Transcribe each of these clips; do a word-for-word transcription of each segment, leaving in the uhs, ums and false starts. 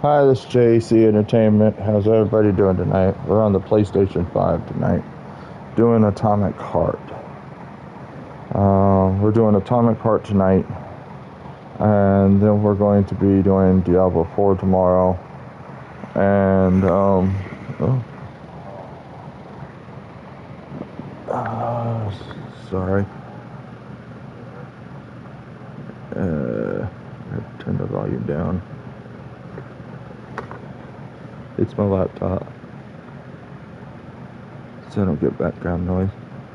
Hi, this is J C Entertainment. How's everybody doing tonight? We're on the PlayStation five tonight, doing Atomic Heart. Uh, we're doing Atomic Heart tonight, and then we're going to be doing Diablo four tomorrow. And, um, oh, uh, sorry. Uh, turn the volume down. It's my laptop, so I don't get background noise.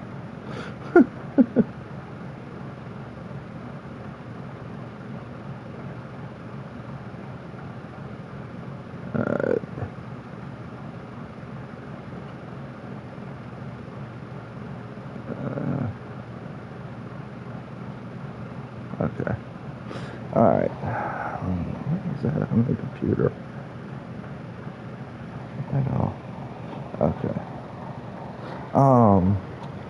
Alright. Uh, okay. Alright. What is that on the computer? I know. Okay. Um,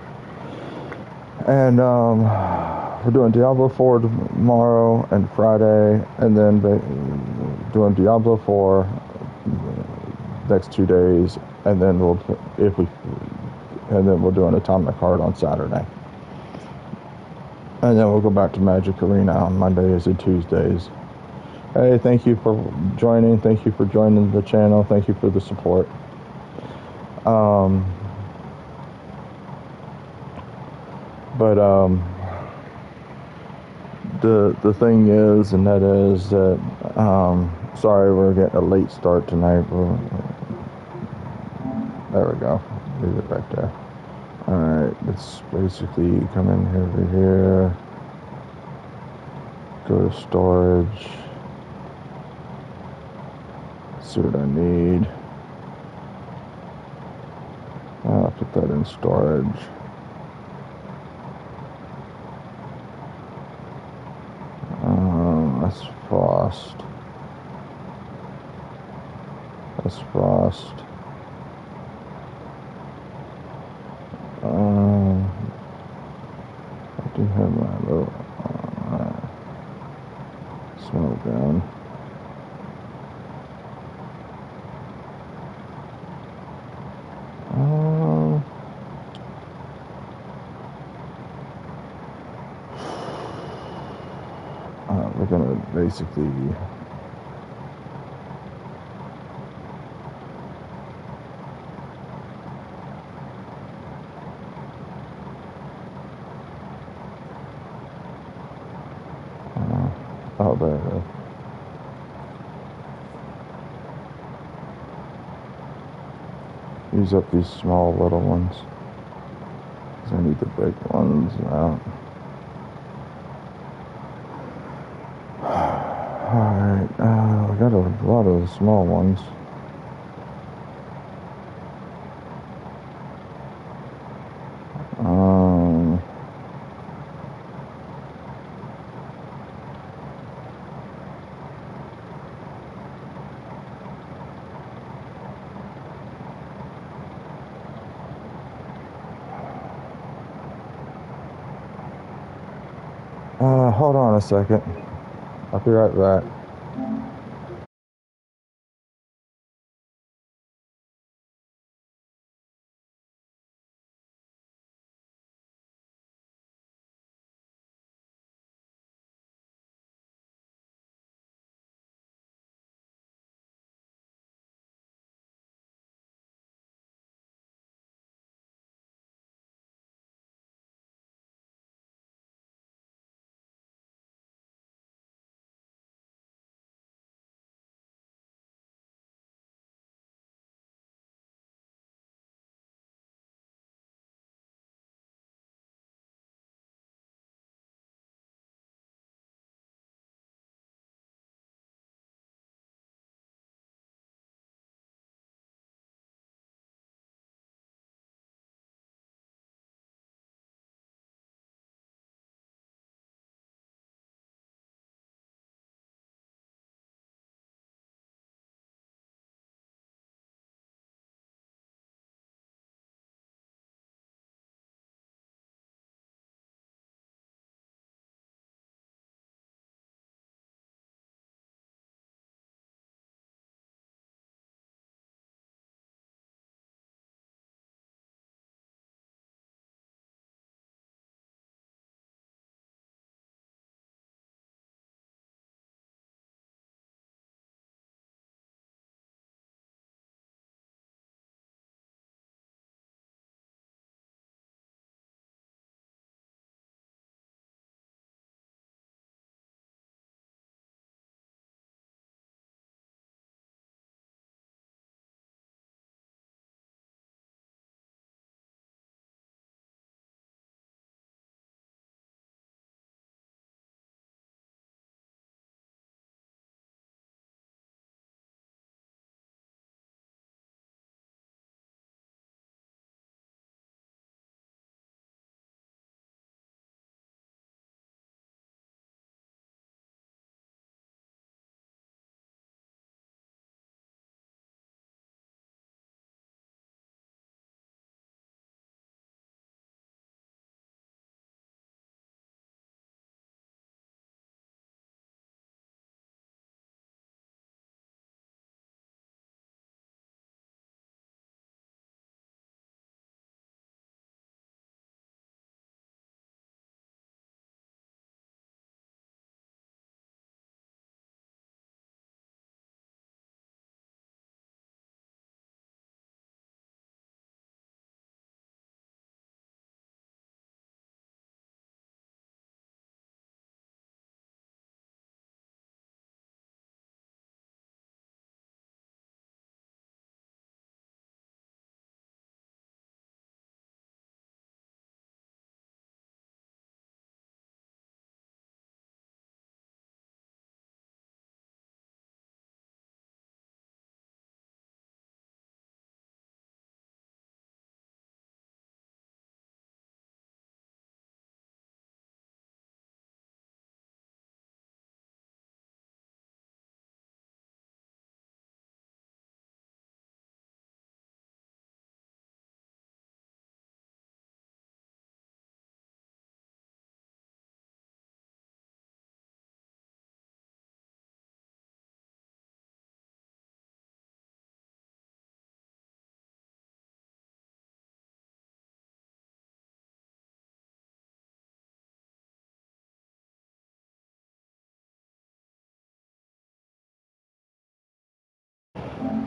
and, um, we're doing Diablo four tomorrow and Friday, and then doing Diablo four next two days, and then we'll, if we, and then we'll do an Atomic Heart on Saturday. And then we'll go back to Magic Arena on Mondays and Tuesdays. Hey, thank you for joining. Thank you for joining the channel. Thank you for the support. Um, but, um, the, the thing is, and that is that, um, sorry, we're getting a late start tonight. We're, there we go. Leave it right there. Alright, let's basically come in here over here. Go to storage. See what I need. I'll put that in storage. Um, that's Frost. That's Frost. Um, I do have my little uh, smoke gun. Um, uh, we're gonna basically uh, oh, there it is. Use up these small little ones. Cause I need the big ones out. Alright, uh, we got a lot of the small ones. Um, uh, hold on a second. I'll be right back.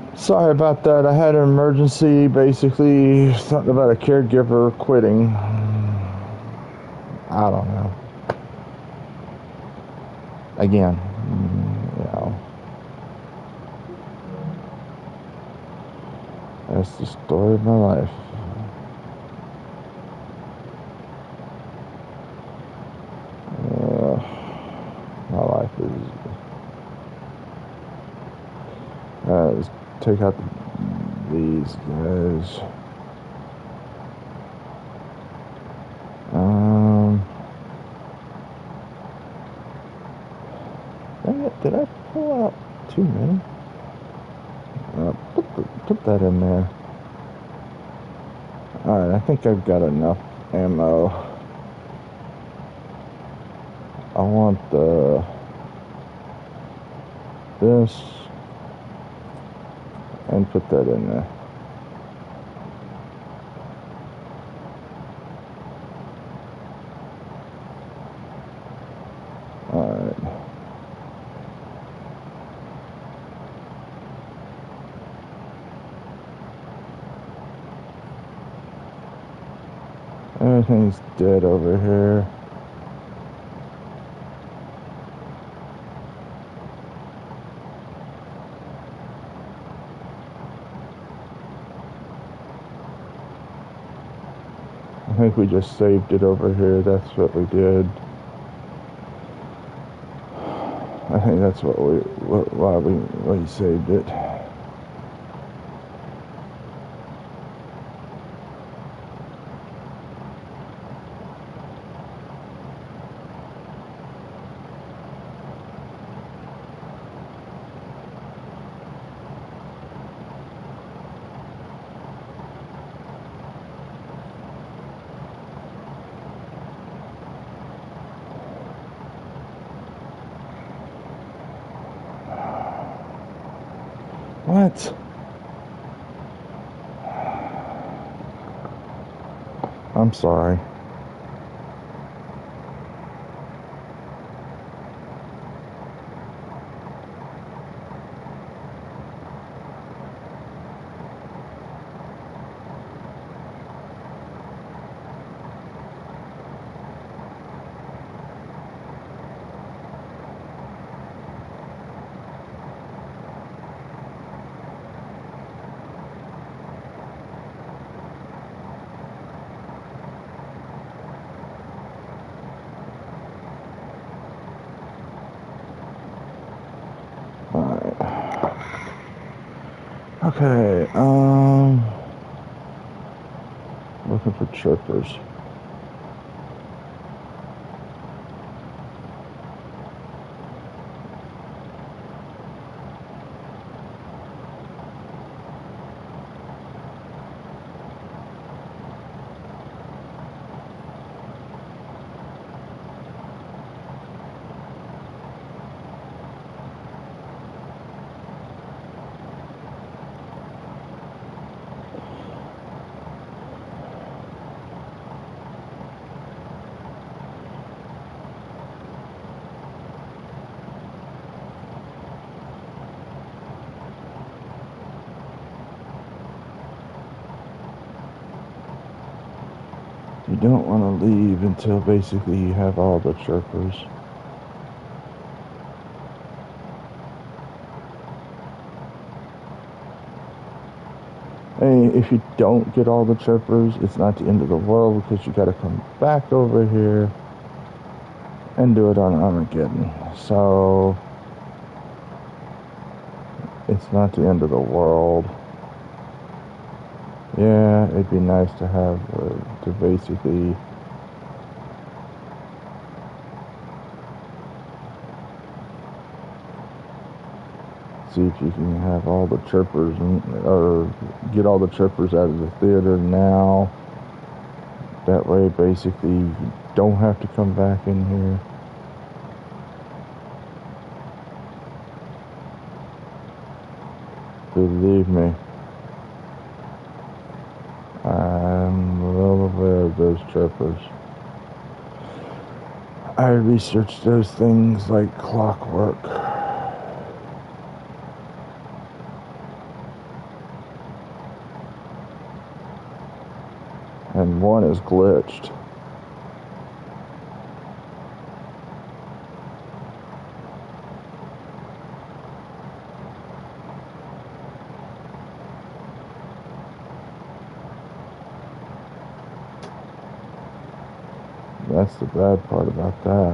Sorry about that. I had an emergency, basically something about a caregiver quitting. I don't know. Again, you know, that's the story of my life. Uh, my life is. Uh, let's take out these guys. Um. Dang it, did I pull out too many? Uh, put, the, put that in there. Alright, I think I've got enough ammo. I want the this and put that in there. Alright. Everything's dead over here. I think we just saved it over here. That's what we did. I think that's what we, what, why we, we saved it. What? I'm sorry. Okay, um, looking for chirpers. You don't want to leave until basically you have all the chirpers. Hey, if you don't get all the chirpers, it's not the end of the world because you got to come back over here and do it on Armageddon. So it's not the end of the world. Yeah, it'd be nice to have uh, to basically see if you can have all the chirpers and, or get all the chirpers out of the theater now. That way, basically, you don't have to come back in here. Believe me, I'm well aware of those chirpers. I researched those things like clockwork. and one is glitched. That's the bad part about that.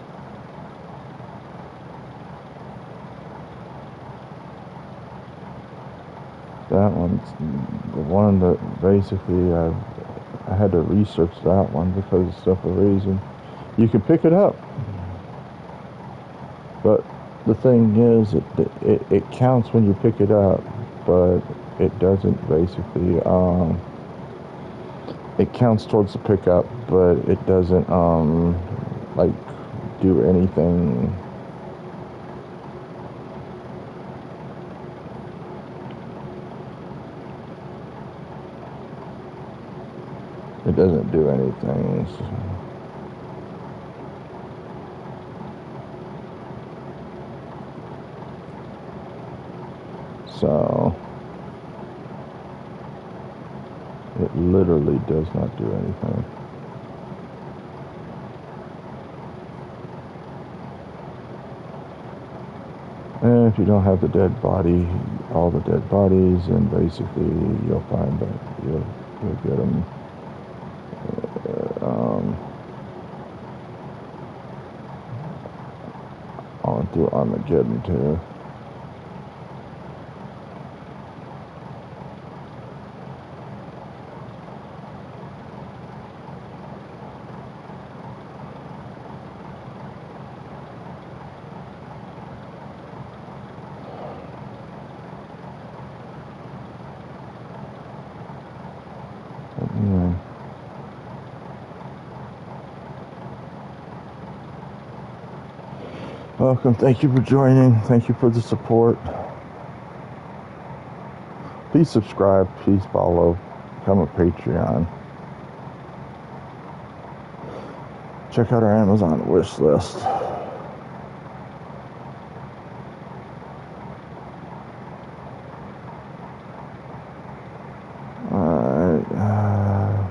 That one's the one that basically I I had to research that one because of stuff a reason. You can pick it up, but the thing is, it it, it counts when you pick it up, but it doesn't basically. Um, it counts towards the pickup, but it doesn't um like do anything. It doesn't do anything. So it literally does not do anything. And if you don't have the dead body, all the dead bodies, and basically you'll find that you'll, you'll get them. Uh, um, on through Armageddon too. But anyway. Welcome. Thank you for joining. Thank you for the support. Please subscribe. Please follow. Become a Patreon. Check out our Amazon wish list. Alright. Uh,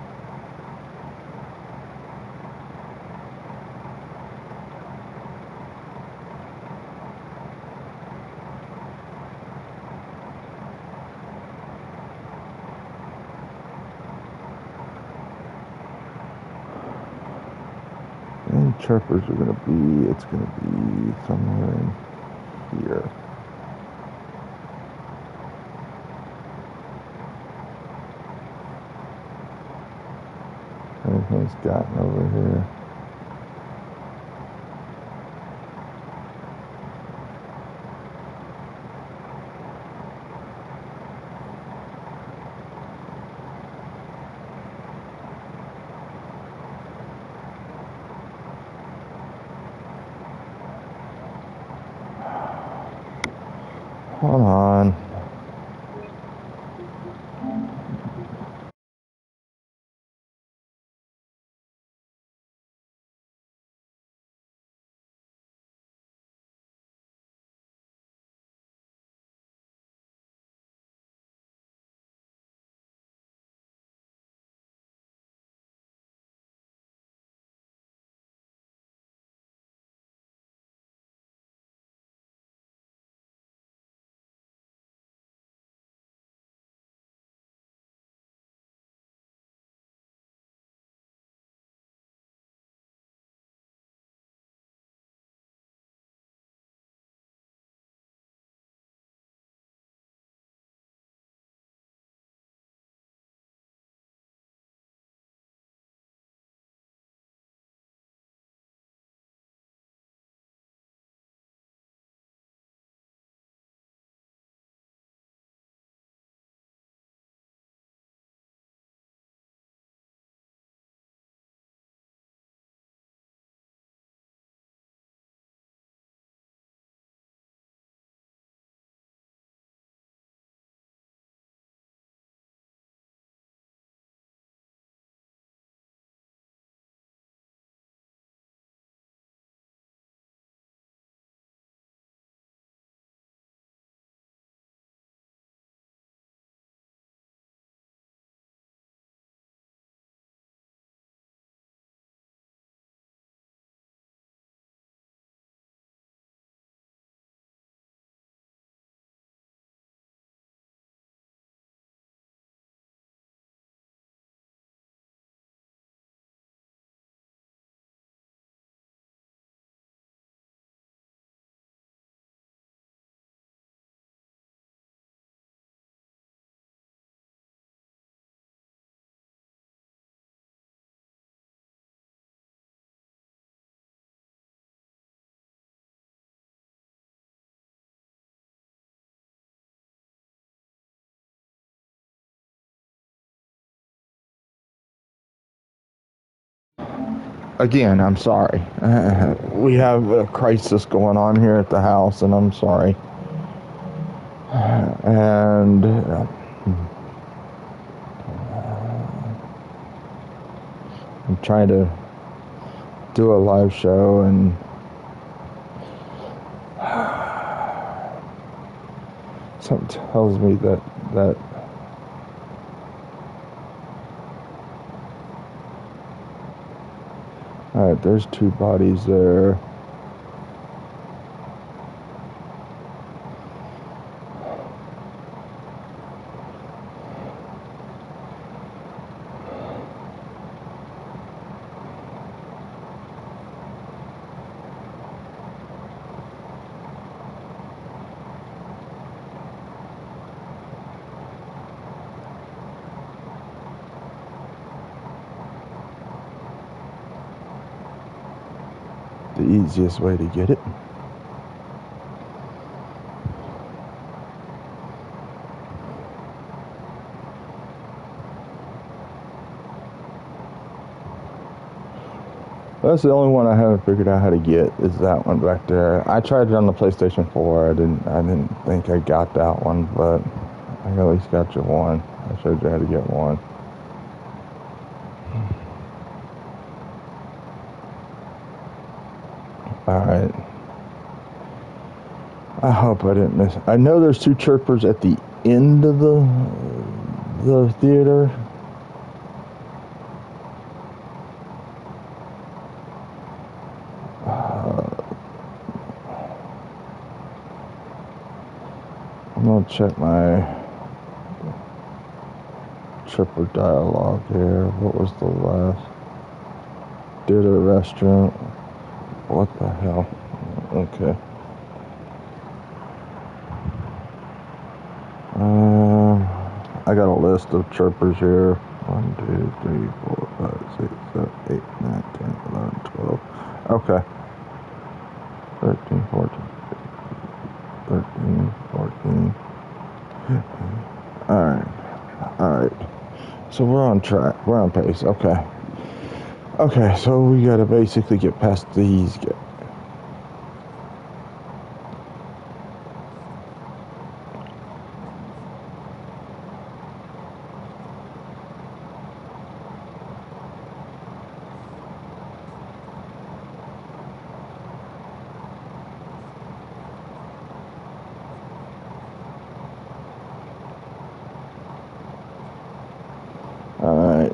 and chirpers are going to be, it's going to be somewhere in here. Everything's gotten over here. Hold on. again, I'm sorry. Uh, we have a crisis going on here at the house, and I'm sorry. And uh, I'm trying to do a live show, and something tells me that that all right, there's two bodies there. The easiest way to get it. That's the only one I haven't figured out how to get, is that one back there. I tried it on the PlayStation four. I didn't I didn't think I got that one, but I at least got you one. I showed you how to get one. Alright. I hope I didn't miss. I know there's two chirpers at the end of the the theater. Uh, I'm gonna check my chirper dialogue here. What was the last? Did a restaurant. What the hell? Okay. Um, I got a list of chirpers here. One, two, three, four, five, six, seven, eight, nine, ten, eleven, twelve. Okay. thirteen, fourteen, thirteen, fourteen. Alright. Alright. So we're on track. We're on pace. Okay. Okay, so we gotta basically get past these guys. Alright.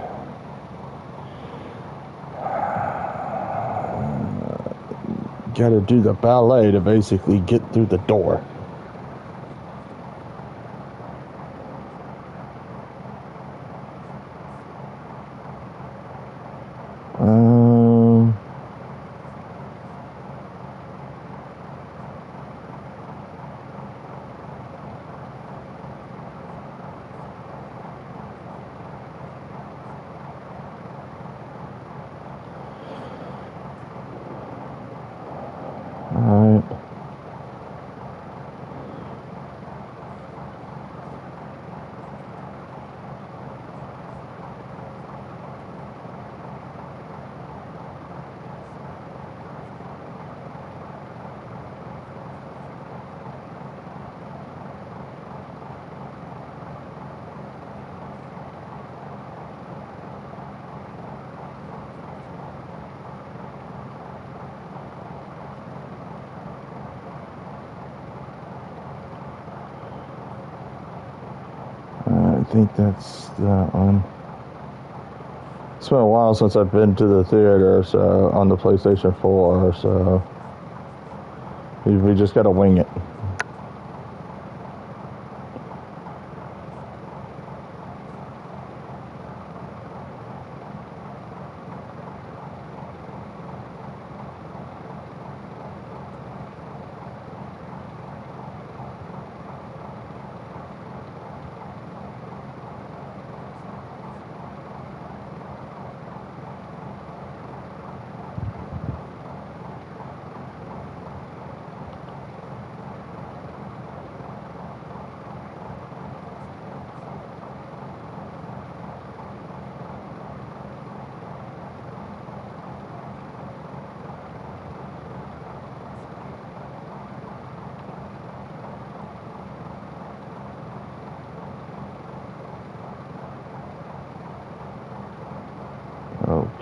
Gotta do the ballet to basically get through the door. Um... Alright. I think that's that one. It's been a while since I've been to the theater, so on the PlayStation four, so we, we just gotta wing it.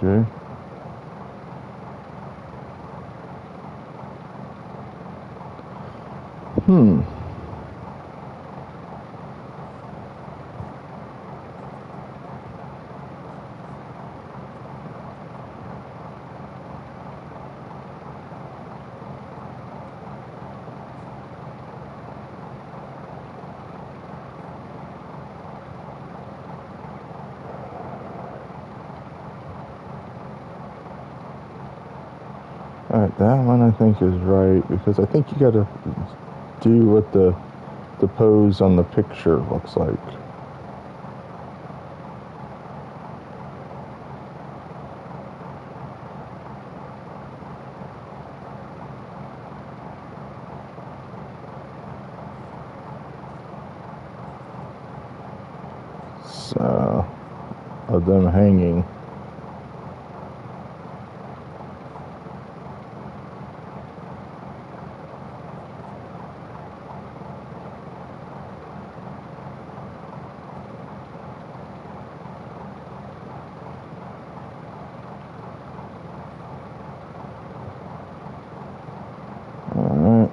Okay. Hmm. Alright, that one I think is right, because I think you gotta do what the the pose on the picture looks like. So, of them hanging. Alright.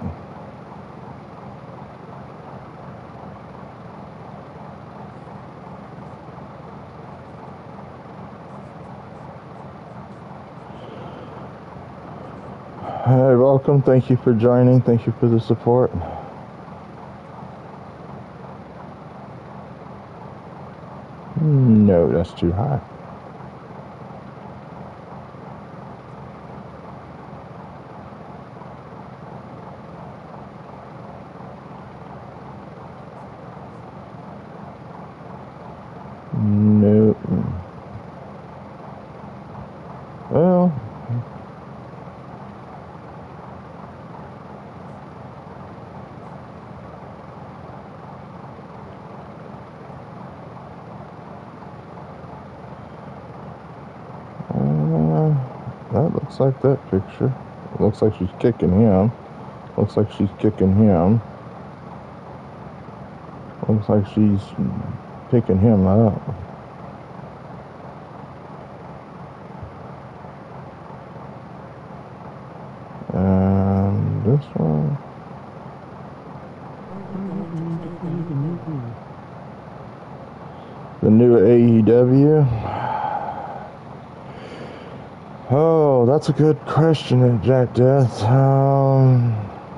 Hey, welcome. Thank you for joining. Thank you for the support. No, that's too high. No. Well, uh, that looks like that picture. It looks like she's kicking him. Looks like she's kicking him. Looks like she's picking him up. And this one. The new A E W. Oh, that's a good question, Jack Death. Um,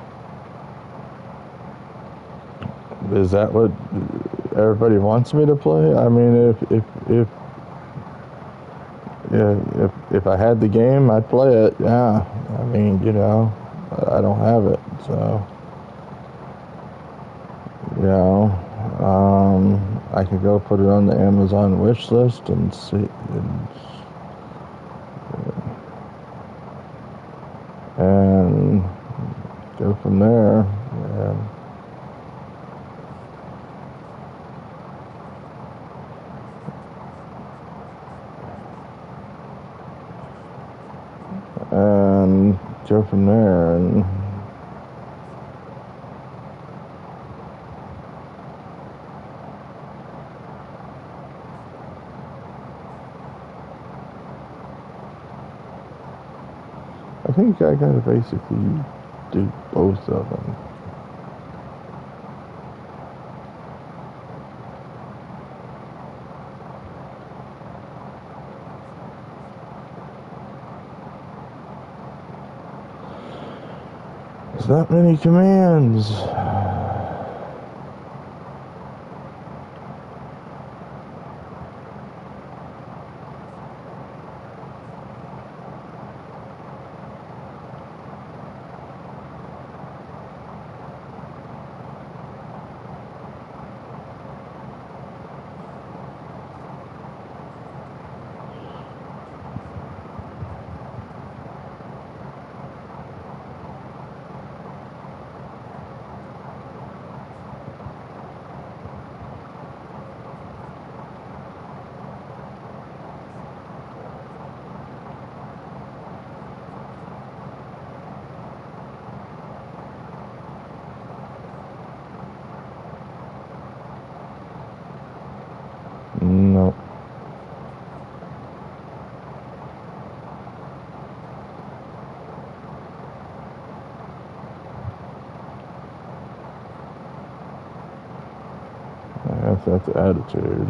is that what everybody wants me to play? I mean, if if if yeah, if if I had the game, I'd play it. Yeah, I mean, you know, I don't have it, so you know, um, I could go put it on the Amazon wish list and see, and, and go from there. And, and go from there. And I think I gotta basically do both of them. There's not many commands. That's, that's attitude.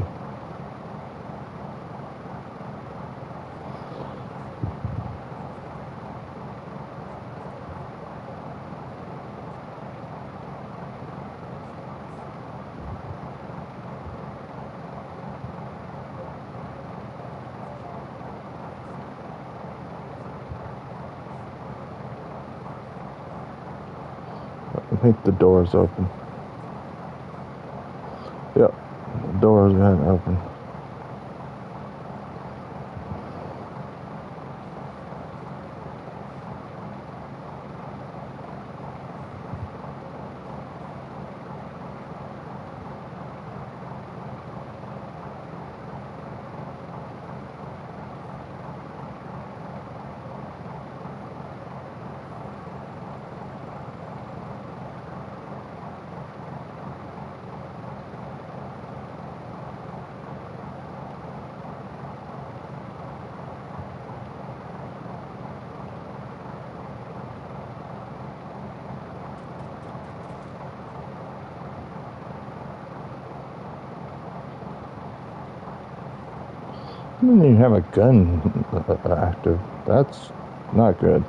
I think the door's open. Yep, the door's been open. I didn't even have a gun active. That's not good.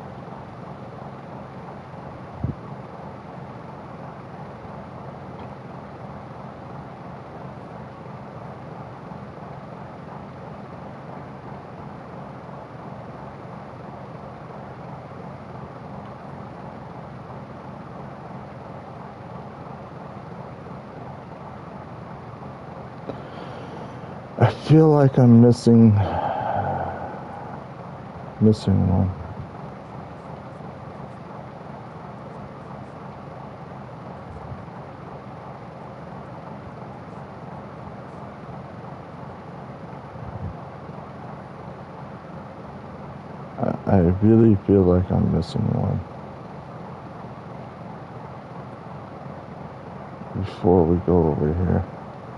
I feel like I'm missing missing one. I, I really feel like I'm missing one. Before we go over here.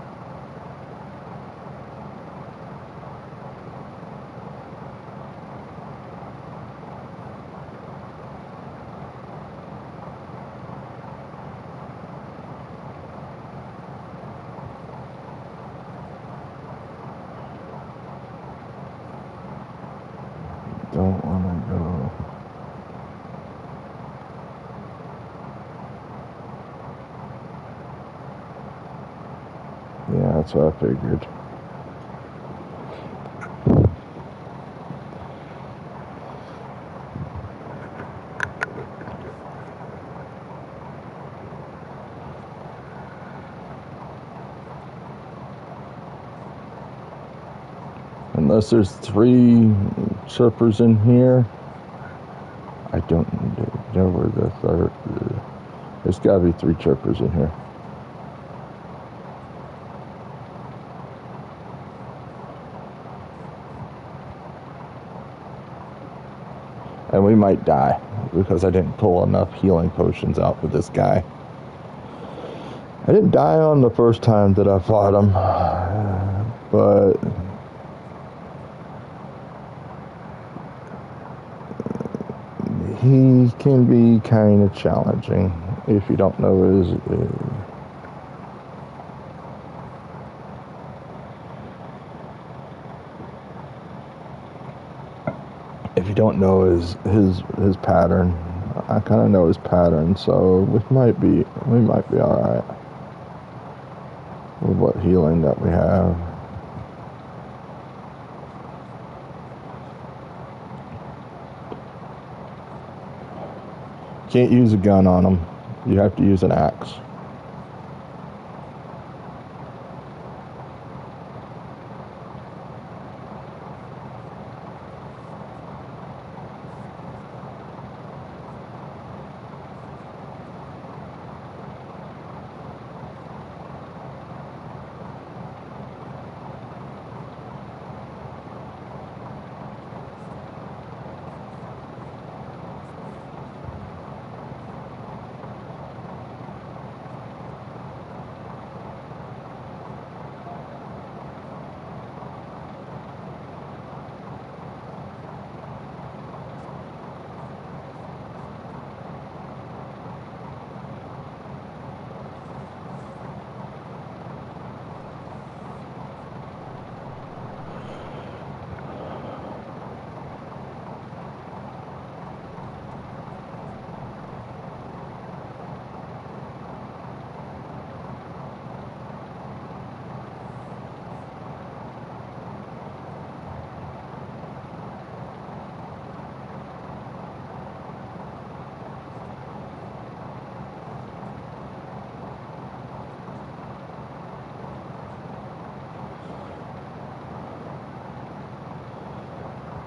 Don't want to go. Yeah, that's what I figured. Unless there's three chirpers in here, I don't know where the third. There's got to be three chirpers in here. And we might die because I didn't pull enough healing potions out for this guy. I didn't die on the first time that I fought him, but he can be kind of challenging if you don't know his. Uh, if you don't know his his his pattern, I kind of know his pattern, so we might be we might be all right with what healing that we have. Can't use a gun on him. You have to use an axe.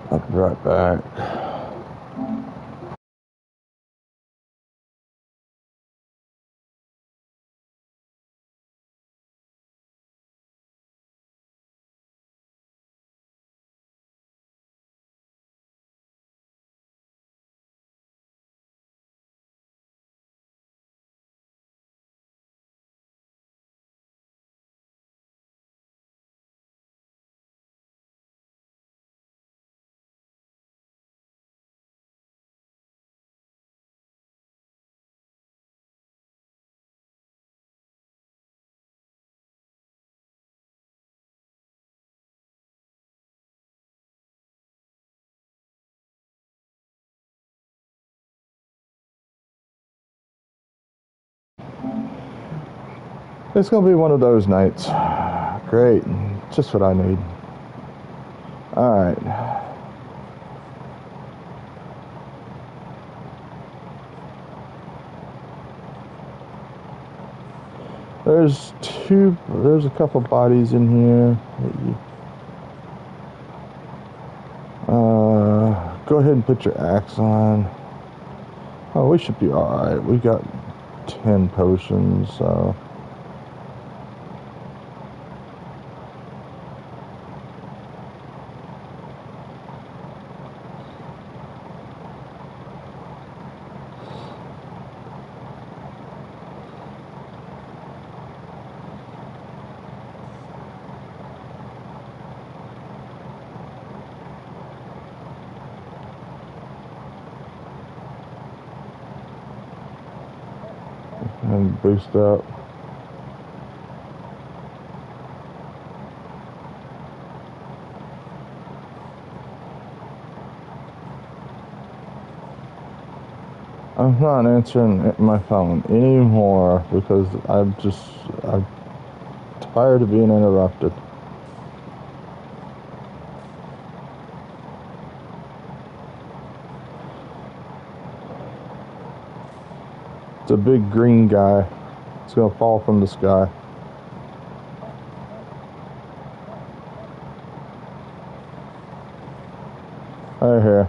I'll be right back. It's gonna be one of those nights. Great, just what I need. All right. There's two, there's a couple bodies in here. Uh, go ahead and put your axe on. Oh, we should be alright. We got ten potions, so. And boost up. I'm not answering my phone anymore because I'm just, I'm tired of being interrupted. It's a big green guy. It's gonna fall from the sky. Right here.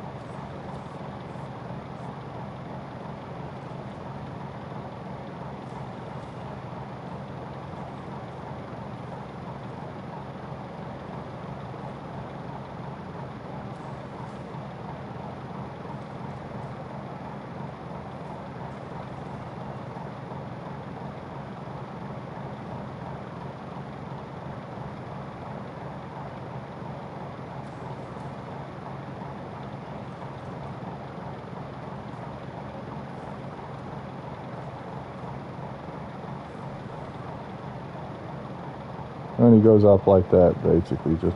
And he goes up like that, basically. Just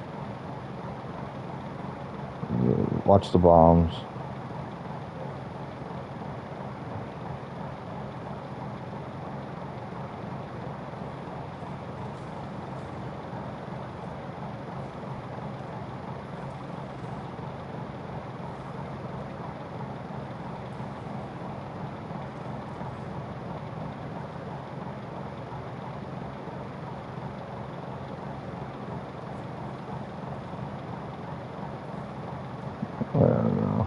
watch the bombs. I don't know.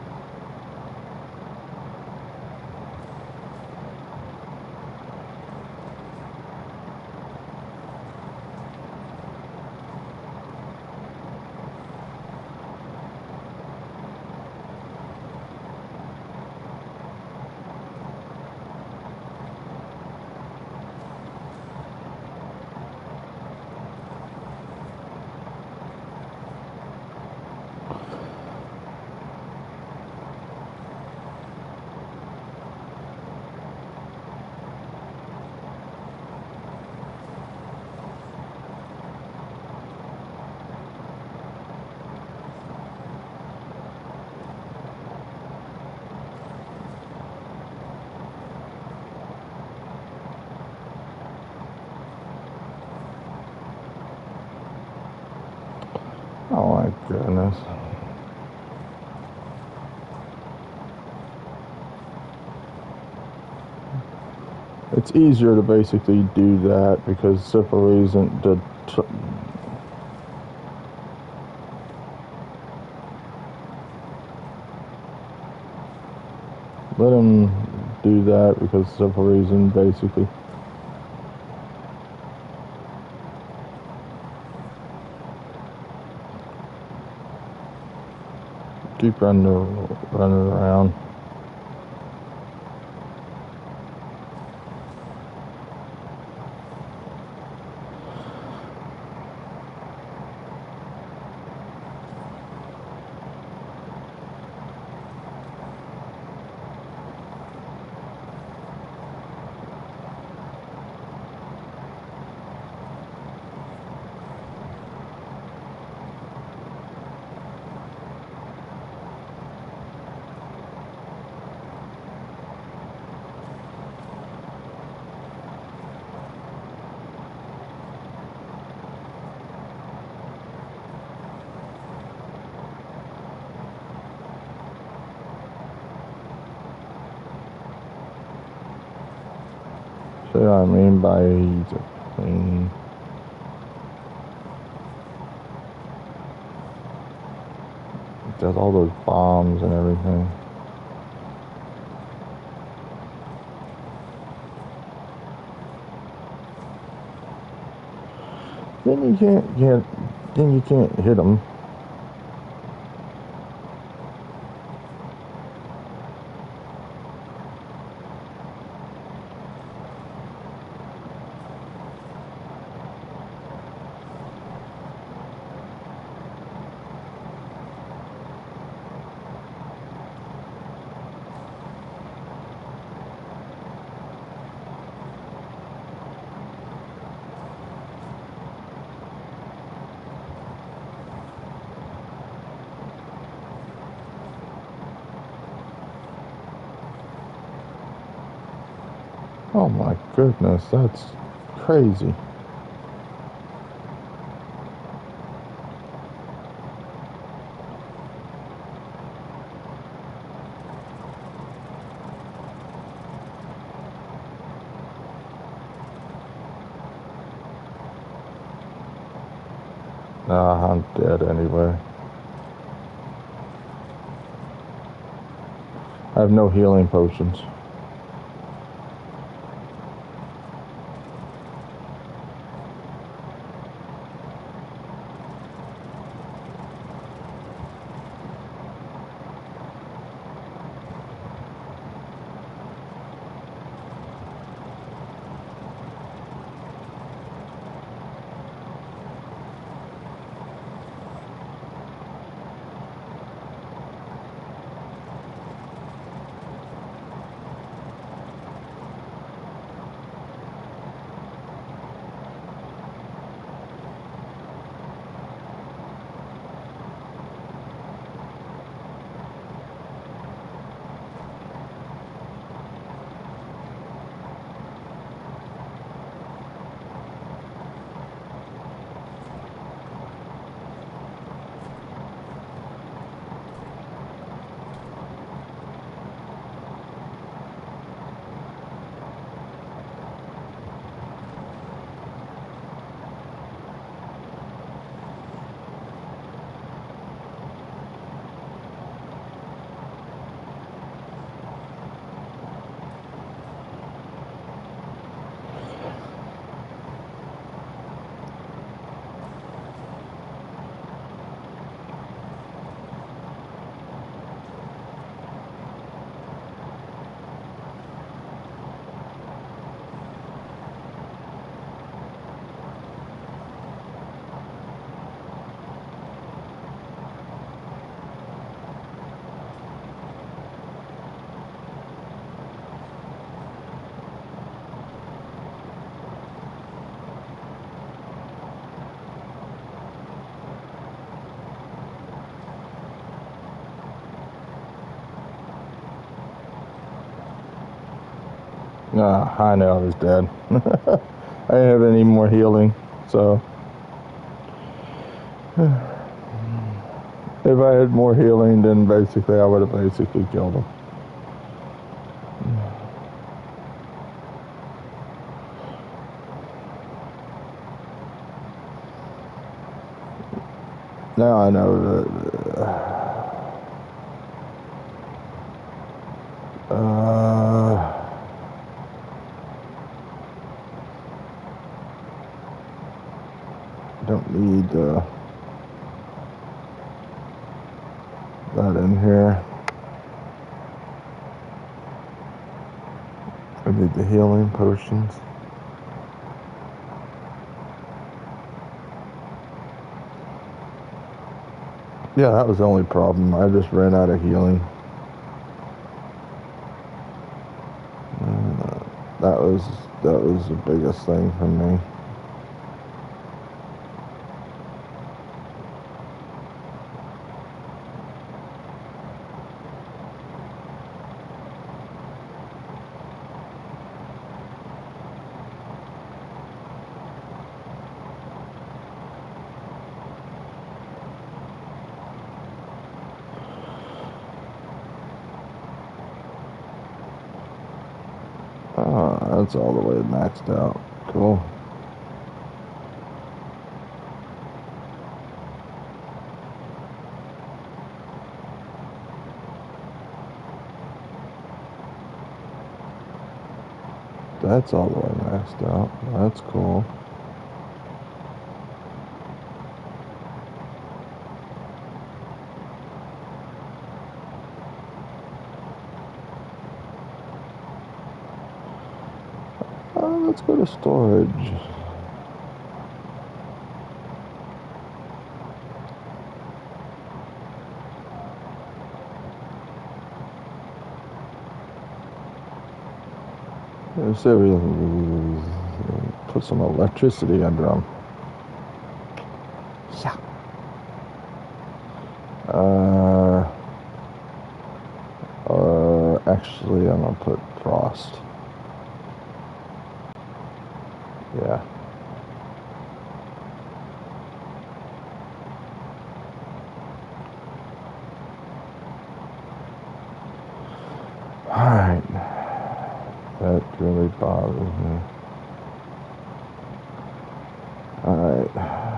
Oh my goodness. It's easier to basically do that because Zipper isn't the. T- let him do that because of simple reason, basically. Keep running, running around. See what I mean by he's a clean. Does all those bombs and everything. Then you can't get. Then you can't hit them. Oh my goodness, that's crazy. Nah, I'm dead anyway. I have no healing potions. Nah, High Nail is dead. I didn't have any more healing, so if I had more healing, then basically I would have basically killed him. Now I know that. Uh, Don't need uh, that in here. I need the healing potions. Yeah, that was the only problem. I just ran out of healing. Uh, that was that was the biggest thing for me. Oh, that's all the way maxed out. Cool. That's all the way maxed out. That's cool. Uh, let's go to storage. Let's say we put some electricity under them. Yeah. Uh, uh, actually, I'm gonna put frost. Yeah. Alright. That really bothers me. Alright.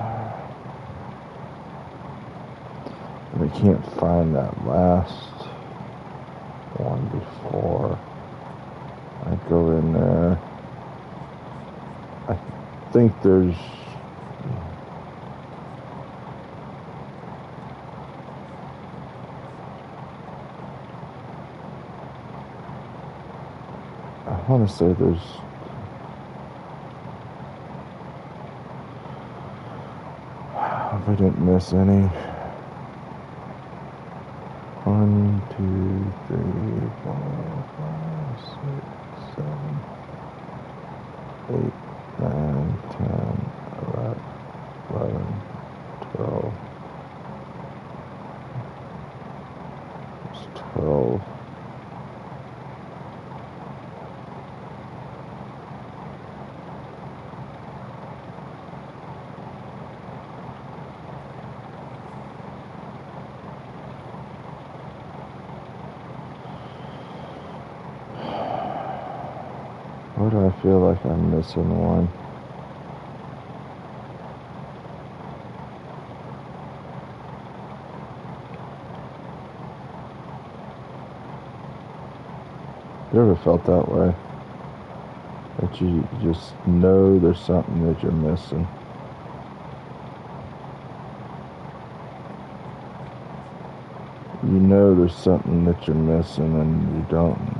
I can't find that last one before I go in there. I think there's I want to say there's if I didn't miss any. One, two, three, four, five, six, seven, eight, nine, ten, eleven, twelve. It's twelve. Why do I feel like I'm missing one? You ever felt that way? That you just know there's something that you're missing? You know there's something that you're missing and you don't.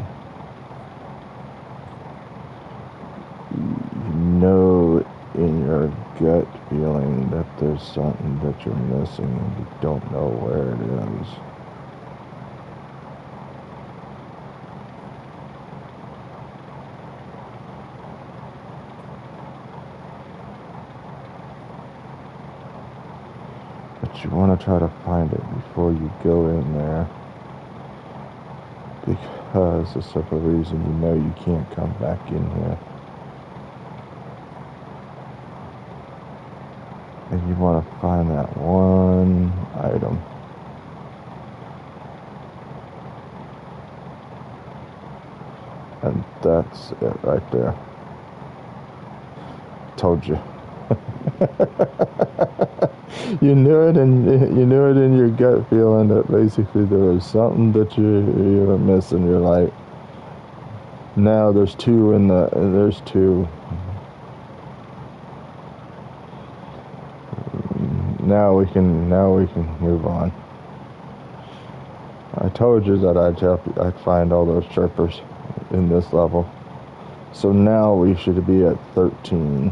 You know in your gut feeling that there's something that you're missing and you don't know where it is. But you want to try to find it before you go in there, because the simple reason you know you can't come back in here. And you want to find that one item. And that's it right there. Told you. You knew it, and you knew it in your gut feeling that basically there was something that you you were missing. You're like, now there's two in the there's two. now we can now we can move on. I told you that I'd help, I'd find all those chirpers in this level. So now we should be at thirteen.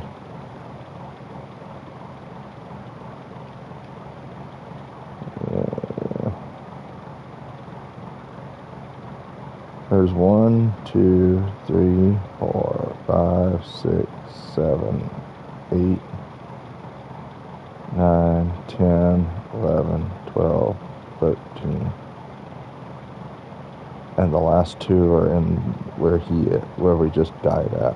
Uh, there's one, two, three, four, five, six, seven, eight, nine, ten, eleven, twelve, thirteen. And the last two are in where he, where we just died at.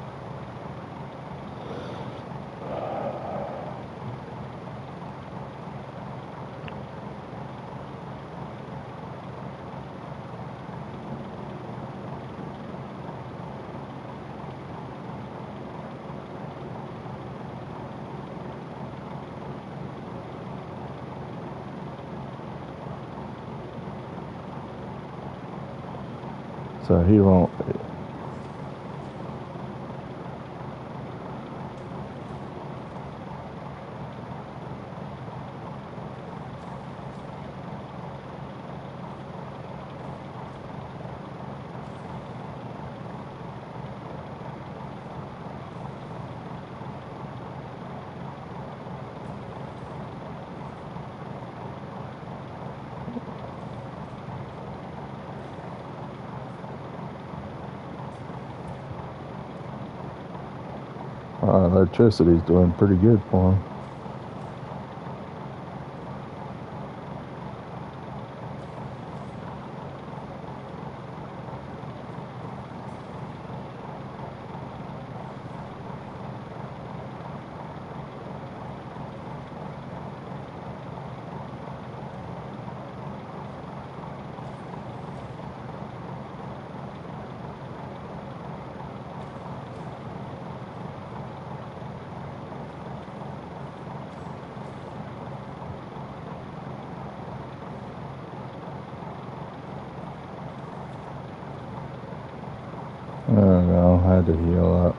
So he won't. Uh, electricity's doing pretty good for him. I don't know, I had to heal up.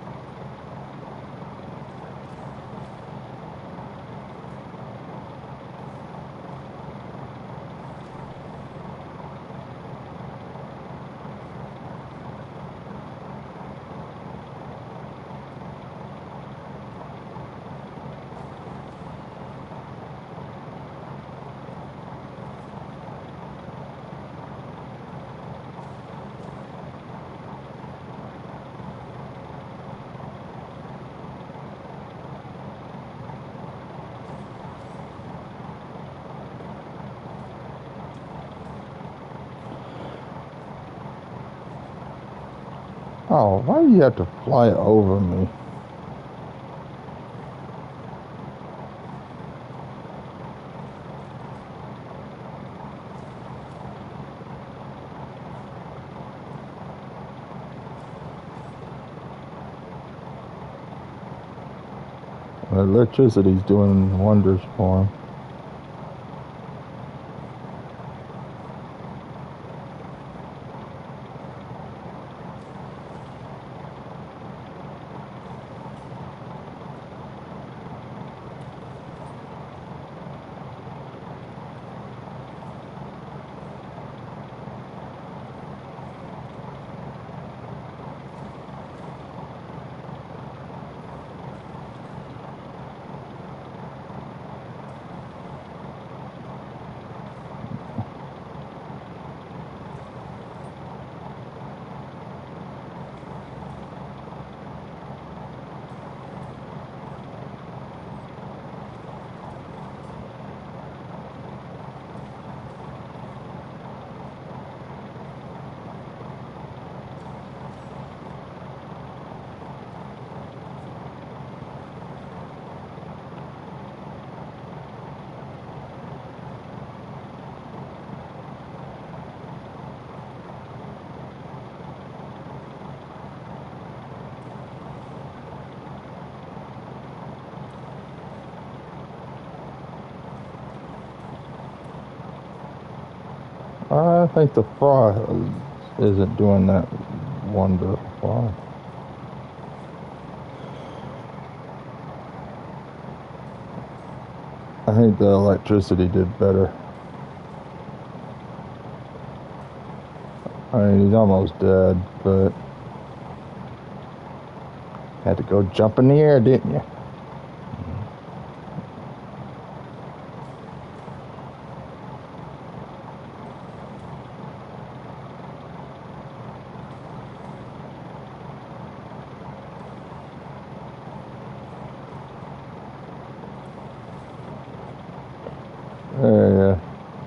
Oh, why do you have to fly over me? Electricity's doing wonders for him. I think the fry isn't doing that wonder fry. I think the electricity did better. I mean, he's almost dead, but had to go jump in the air, didn't you? Yeah.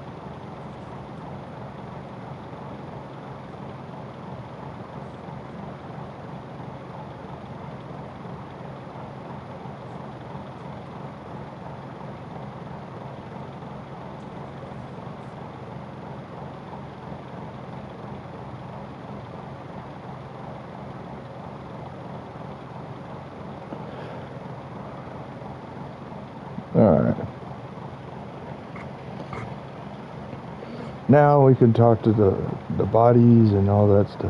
All right. Now we can talk to the the bodies and all that stuff.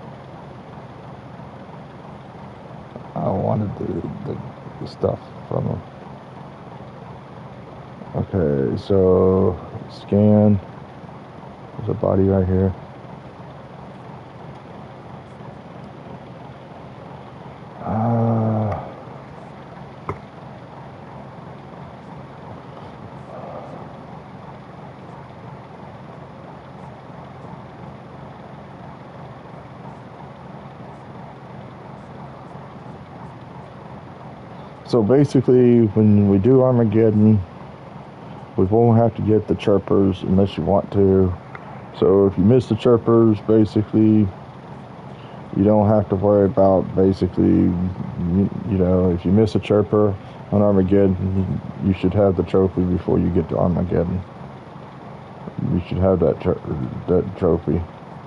I wanted the, the, the stuff from them. Okay, so scan. There's a body right here. Uh, so basically, when we do Armageddon, we won't have to get the chirpers unless you want to. So if you miss the chirpers, basically, you don't have to worry about basically, you, you know, if you miss a chirper on Armageddon, you should have the trophy before you get to Armageddon. You should have that tr- that trophy.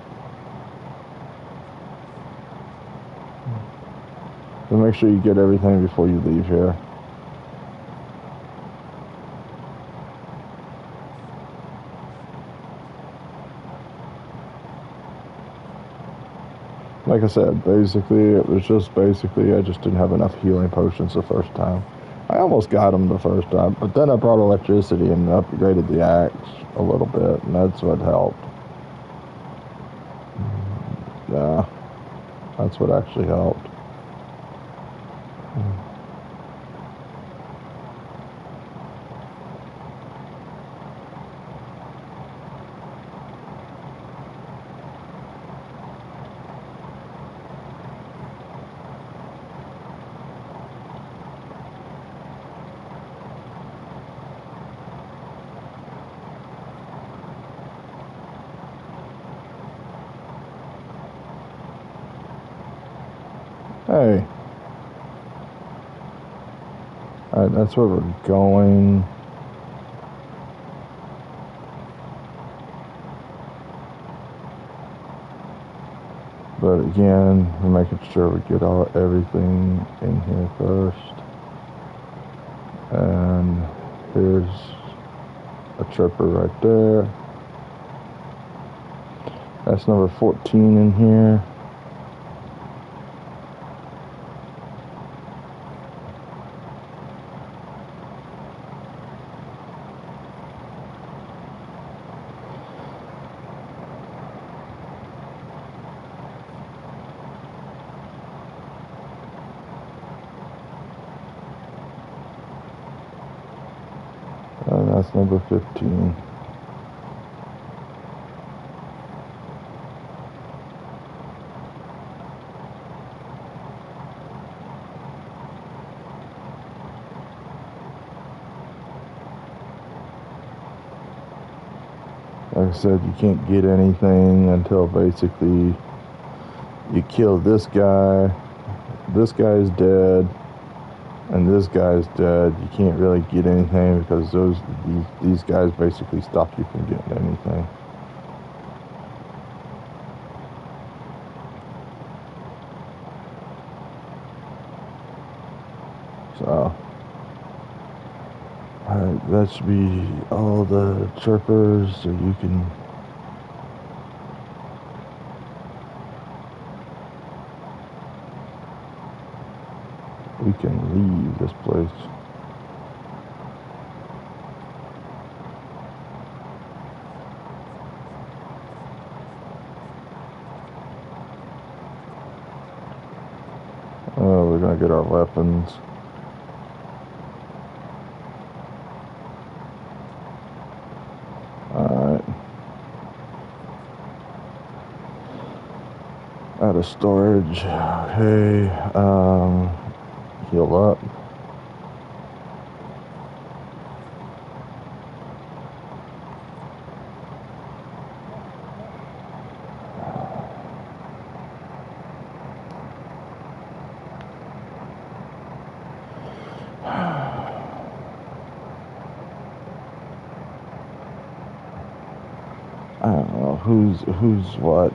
So make sure you get everything before you leave here. Like I said, basically, it was just basically, I just didn't have enough healing potions the first time. I almost got them the first time, but then I brought electricity and upgraded the axe a little bit, and that's what helped. Yeah, that's what actually helped. Hey. Alright, that's where we're going. But again, we're making sure we get all everything in here first. And here's a chirper right there. That's number fourteen in here. And that's number fifteen. Like I said, you can't get anything until basically you kill this guy, this guy's dead, and this guy's dead. You can't really get anything because those these, these guys basically stop you from getting anything. So, alright, that should be all the chirpers, so you can we can leave this place. to get our weapons. Alright. Out of storage. Okay. Um, heal up. I don't know who's who's what.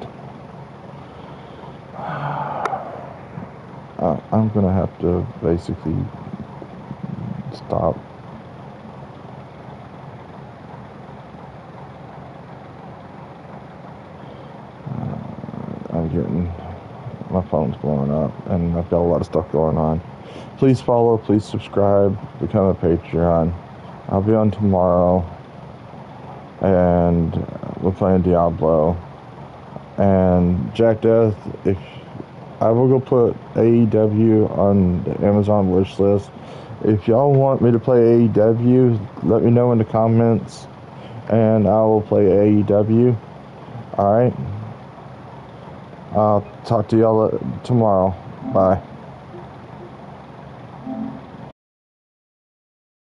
I, I'm gonna have to basically stop. Uh, I'm getting my phone's blowing up, and I've got a lot of stuff going on. Please follow, please subscribe, become a Patreon. I'll be on tomorrow, and we're playing Diablo. And Jack Death, if I will go put A E W on the Amazon wish list. If y'all want me to play A E W, let me know in the comments, and I will play A E W. Alright? I'll talk to y'all tomorrow. Bye.